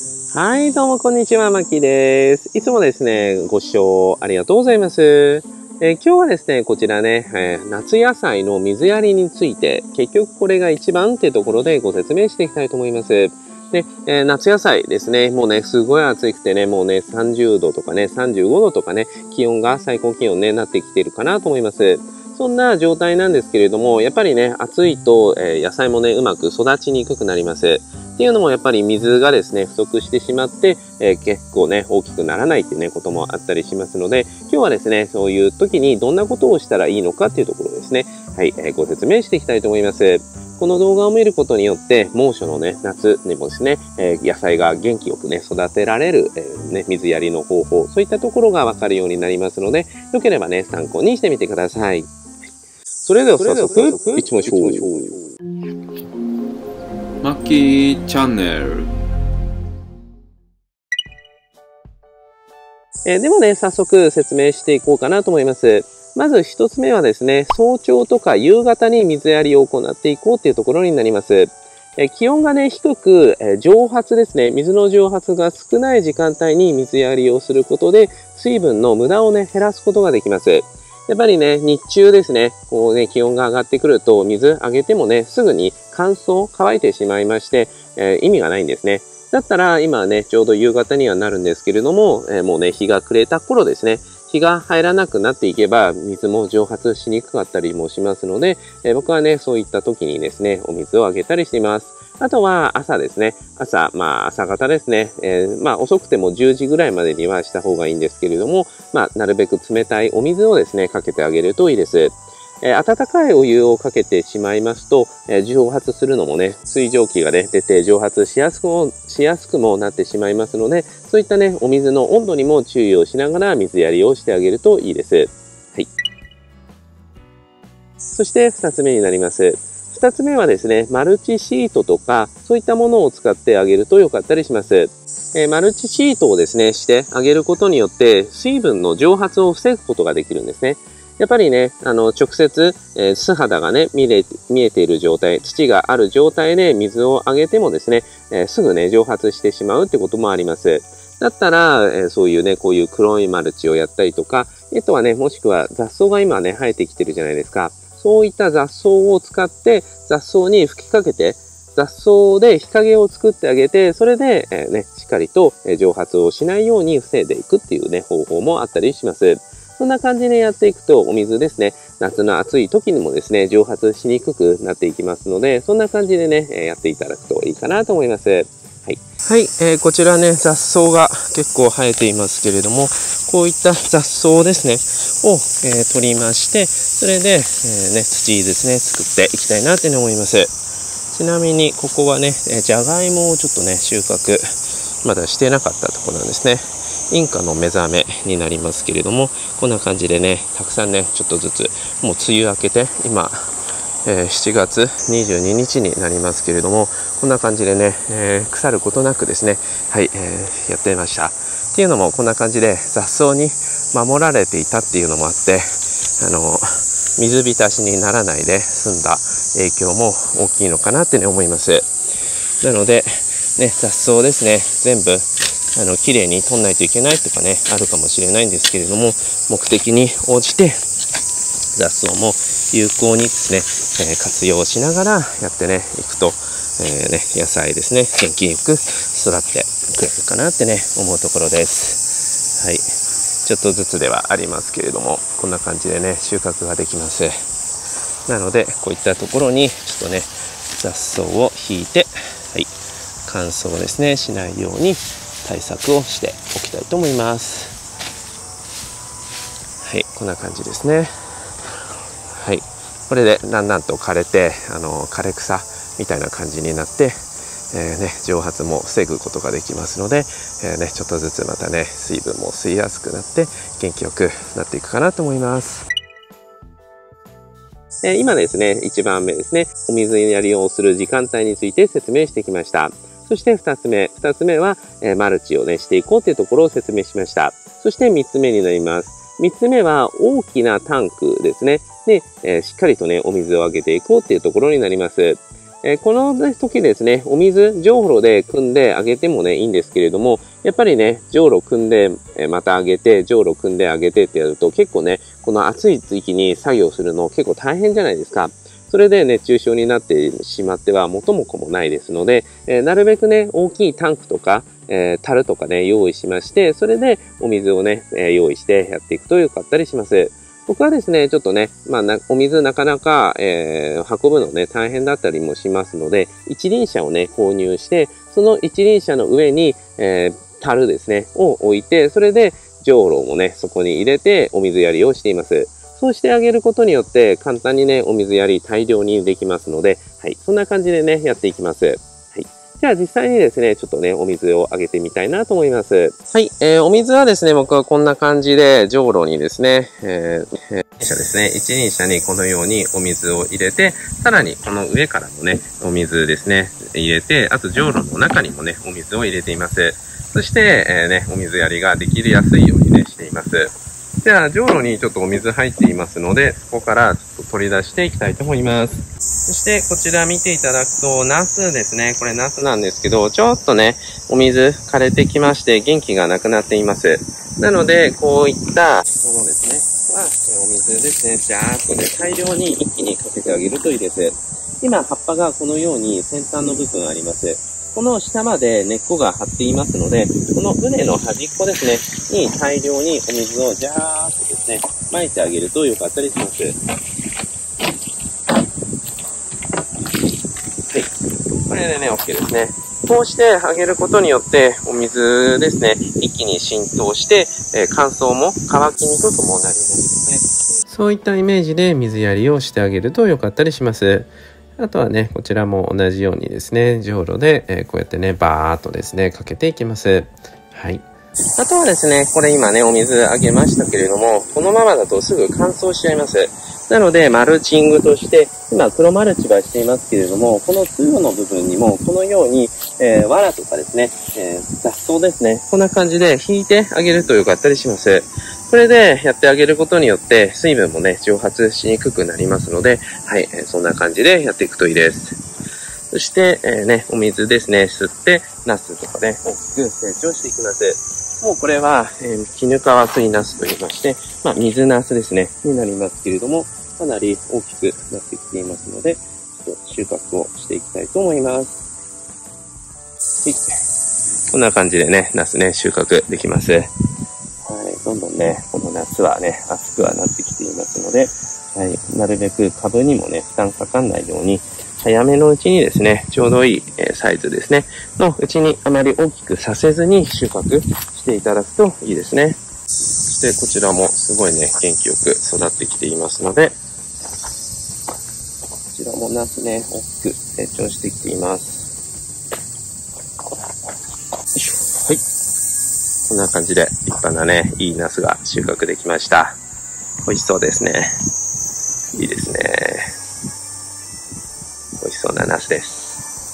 はい、どうもこんにちは、まきです。いつもですね、ご視聴ありがとうございます。今日はですね、こちらね、夏野菜の水やりについて、結局これが一番ってところでご説明していきたいと思います。で、夏野菜ですね、もうね、すごい暑くてね、もうね、30度とかね、35度とかね、気温が最高気温ね、なってきてるかなと思います。そんな状態なんですけれども、やっぱりね、暑いと、野菜もね、うまく育ちにくくなります。っていうのもやっぱり水がですね、不足してしまって、結構ね、大きくならないっていうね、こともあったりしますので、今日はですね、そういう時にどんなことをしたらいいのかっていうところですね、はい、ご説明していきたいと思います。この動画を見ることによって、猛暑のね、夏にもですね、野菜が元気よくね、育てられる、水やりの方法、そういったところがわかるようになりますので、よければね、参考にしてみてください。それでは早速、いきましょう。 マッキーチャンネル。 ではね、早速説明していこうかなと思います。まず一つ目はですね、早朝とか夕方に水やりを行っていこうというところになります。気温がね、低く、蒸発ですね、水の蒸発が少ない時間帯に水やりをすることで、水分の無駄をね、減らすことができます。やっぱりね、日中ですね、こうね、気温が上がってくると、水あげてもね、すぐに乾いてしまいまして、意味がないんですね。だったら、今はね、ちょうど夕方にはなるんですけれども、もうね、日が暮れた頃ですね、日が入らなくなっていけば、水も蒸発しにくかったりもしますので、僕はね、そういった時にですね、お水をあげたりしています。あとは朝ですね。朝方ですね。遅くても10時ぐらいまでにはした方がいいんですけれども、なるべく冷たいお水をですね、かけてあげるといいです。温かいお湯をかけてしまいますと、蒸発するのもね、水蒸気がね、出て蒸発しやすくもなってしまいますので、そういったね、お水の温度にも注意をしながら水やりをしてあげるといいです。はい。そして2つ目になります。2つ目はですね、マルチシートとか、そういったものを使ってあげると良かったりします。マルチシートをですね、してあげることによって、水分の蒸発を防ぐことができるんですね。やっぱりね、直接、素肌がね、見えている状態、土がある状態で水をあげてもですね、すぐね、蒸発してしまうってこともあります。だったら、そういうね、こういう黒いマルチをやったりとか、あとはね、もしくは雑草が今ね、生えてきてるじゃないですか。そういった雑草を使って、雑草に吹きかけて、雑草で日陰を作ってあげて、それで、しっかりと蒸発をしないように防いでいくっていうね、方法もあったりします。そんな感じでやっていくと、お水ですね、夏の暑い時にもですね、蒸発しにくくなっていきますので、そんな感じでね、やっていただくといいかなと思います。はい。はい、こちらね、雑草が結構生えていますけれども、こういった雑草ですね、を、取りまして、それで、土ですね、作っていきたいなというふうに思います。ちなみに、ここはね、じゃがいもをちょっとね、収穫、まだしてなかったところなんですね。インカの目覚めになりますけれども、こんな感じでね、たくさんね、ちょっとずつ、もう梅雨明けて、今、7月22日になりますけれども、こんな感じでね、腐ることなくですね、はい、やっていました。っていうのも、こんな感じで雑草に守られていたっていうのもあって、水浸しにならないで済んだ影響も大きいのかなってね、思います。なので、ね、雑草ですね、全部、綺麗に取んないといけないとかね、あるかもしれないんですけれども、目的に応じて、雑草も有効にですね、活用しながらやってね、いくと、野菜ですね、元気よく育ってくれるかなってね、思うところです。はい。ちょっとずつではありますけれども、こんな感じでね、収穫ができます。なので、こういったところに、ちょっとね、雑草を引いて、はい、乾燥ですね、しないように対策をしておきたいと思います。はい、こんな感じですね。はい、これでだんだんと枯れて、枯れ草みたいな感じになって、蒸発も防ぐことができますので、ちょっとずつまたね、水分も吸いやすくなって元気よくなっていくかなと思います。今ですね、1番目ですね、お水やりをする時間帯について説明してきました。そして2つ目は、マルチをね、していこうというところを説明しました。そして3つ目になります。3つ目は大きなタンクですね。で、しっかりとね、お水をあげていこうというところになります。 この時ですね、お水、じょうろで汲んであげてもね、いいんですけれども、やっぱりね、じょうろ汲んで、またあげて、じょうろ汲んであげてってやると、結構ね、この暑い時期に作業するの結構大変じゃないですか。それで熱中症になってしまっては元も子もないですので、なるべくね、大きいタンクとか、樽とかね、用意しまして、それでお水をね、用意してやっていくと良かったりします。僕はですね、ちょっとね、お水なかなか、運ぶのね、大変だったりもしますので、一輪車をね、購入して、その一輪車の上に、樽ですね、を置いて、それで、じょうろもね、そこに入れて、お水やりをしています。そうしてあげることによって、簡単にね、お水やり大量にできますので、はい、そんな感じでね、やっていきます。はい。じゃあ実際にですね、ちょっとね、お水をあげてみたいなと思います。はい、お水はですね、僕はこんな感じで、じょうろにですね、一輪車にこのようにお水を入れて、さらにこの上からもね、お水ですね、入れて、あとじょうろの中にもね、お水を入れています。そして、お水やりができやすいようにね、しています。じゃあ、じょうろにちょっとお水入っていますので、そこからちょっと取り出していきたいと思います。そして、こちら見ていただくと、ナスですね。これナスなんですけど、ちょっとね、お水枯れてきまして、元気がなくなっています。なので、こういったものですね、お水ですね、ジャーっとね、大量に一気にかけてあげるといいです。今、葉っぱがこのように先端の部分あります。この下まで根っこが張っていますので、この畝の端っこですね、に大量にお水をジャーっとですね、撒いてあげると良かったりします。はい。これでね、OK ですね。こうしてあげることによって、お水ですね、一気に浸透して、乾燥も乾きにくくもなりますので、そういったイメージで水やりをしてあげると良かったりします。あとはね、こちらも同じようにですね、じょうろで、こうやってね、バーっとですね、かけていきます。はい。あとはですね、これ今ね、お水あげましたけれども、このままだとすぐ乾燥しちゃいます。なので、マルチングとして、今黒マルチはしていますけれども、この通路の部分にも、このように、藁とかですね、雑草ですね、こんな感じで引いてあげると良かったりします。これでやってあげることによって水分もね、蒸発しにくくなりますので、はい、そんな感じでやっていくといいです。そして、お水ですね、吸って、ナスとかね、大きく成長していきます。もうこれは、絹川水ナスと言いまして、水ナスですね、になりますけれども、かなり大きくなってきていますので、ちょっと収穫をしていきたいと思います。はい。こんな感じでね、ナスね、収穫できます。どんどんね、この夏はね、暑くはなってきていますので、はい、なるべく株にもね、負担かかんないように、早めのうちにですね、ちょうどいいサイズですね、のうちにあまり大きくさせずに収穫していただくといいですね。そしてこちらもすごいね、元気よく育ってきていますので、こちらもナスね、大きく成長してきています。はい。こんな感じで立派なね、いいナスが収穫できました。美味しそうですね。いいですね。美味しそうなナスです。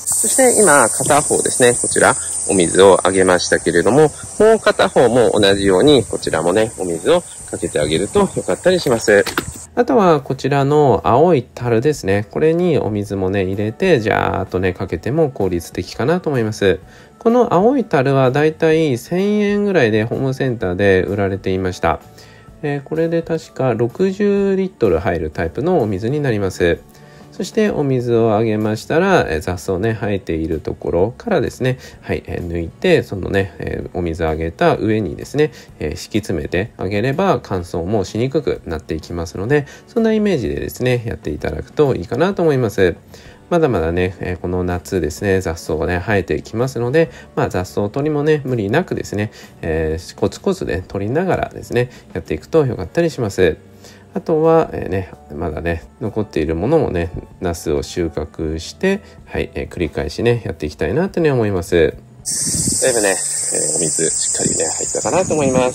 そして今、片方ですね、こちらお水をあげましたけれども、もう片方も同じように、こちらもね、お水をかけてあげるとよかったりします。あとはこちらの青い樽ですね。これにお水もね、入れて、ジャーっとね、かけても効率的かなと思います。この青い樽はだいたい1000円ぐらいでホームセンターで売られていました。これで確か60リットル入るタイプのお水になります。そしてお水をあげましたら、雑草ね、生えているところからですね、はい、抜いて、そのね、お水あげた上にですね、敷き詰めてあげれば乾燥もしにくくなっていきますので、そんなイメージでですね、やっていただくといいかなと思います。まだまだね、この夏ですね、雑草がね、生えていきますので、雑草取りもね、無理なくですね、コツコツで取りながらですね、やっていくとよかったりします。あとは、まだね、残っているものもね、ナスを収穫して、はい、繰り返しね、やっていきたいなとね、思います。だいぶね、お水しっかりね、入ったかなと思います。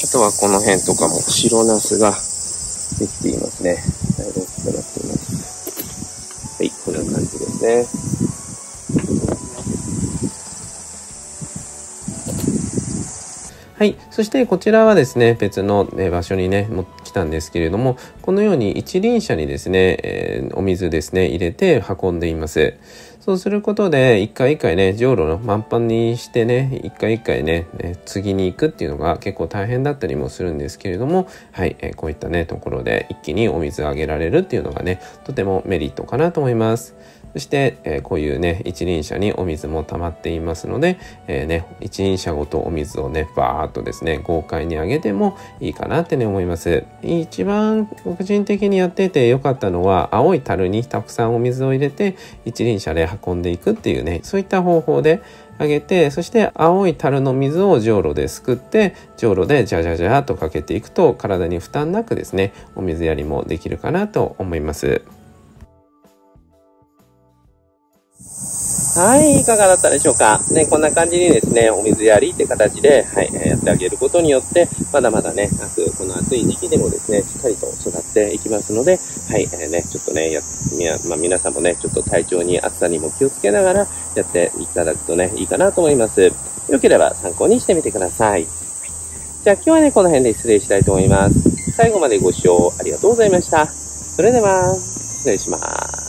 あとはこの辺とかも白ナスができていますね。だいぶ大きくなっています。はい、こんな感じですね。はい。そしてこちらはですね、別の場所にね、来たしたんですけれども、このように一輪車にですね、お水ですね入れて運んでいます。そうすることで一回一回ね、じょうろの満帆にしてね、一回一回ね、次に行くっていうのが結構大変だったりもするんですけれども、はい、こういったねところで一気にお水をあげられるっていうのがね、とてもメリットかなと思います。そして、こういうね一輪車にお水も溜まっていますので、一輪車ごとお水をねバーっとですね豪快にあげてもいいかなってね思います。一番個人的にやってて良かったのは、青い樽にたくさんお水を入れて一輪車で運んでいくっていうね、そういった方法であげて、そして青い樽の水をじょうろですくって、じょうろでジャジャジャーとかけていくと、体に負担なくですねお水やりもできるかなと思います。はい、いかがだったでしょうか。ね、こんな感じにですね、お水やりって形で、はい、やってあげることによって、まだまだね、この暑い時期でもですね、しっかりと育っていきますので、はい、ちょっとね、皆さんもね、ちょっと体調に暑さにも気をつけながらやっていただくとね、いいかなと思います。よければ参考にしてみてください。じゃあ今日はね、この辺で失礼したいと思います。最後までご視聴ありがとうございました。それでは、失礼します。